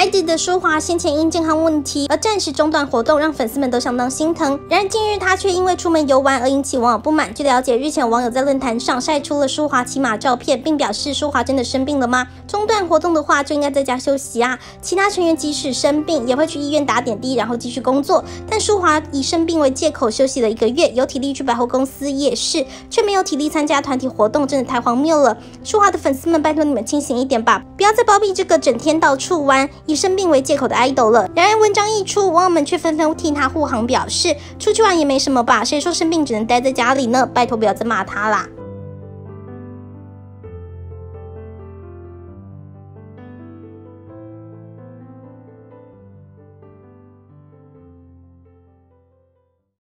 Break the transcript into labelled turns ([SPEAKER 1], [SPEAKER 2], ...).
[SPEAKER 1] 还记得舒华先前因健康问题而暂时中断活动，让粉丝们都相当心疼。然而近日他却因为出门游玩而引起网友不满。据了解，日前网友在论坛上晒出了舒华骑马照片，并表示舒华真的生病了吗？中断活动的话就应该在家休息啊。其他成员即使生病也会去医院打点滴，然后继续工作。但舒华以生病为借口休息了1个月，有体力去百货公司夜市，却没有体力参加团体活动，真的太荒谬了。舒华的粉丝们，拜托你们清醒一点吧，不要再包庇这个整天到处玩以生病为借口的 idol 了。然而文章一出，网友们却纷纷替他护航，表示出去玩也没什么吧，谁说生病只能待在家里呢？拜托不要再骂他啦。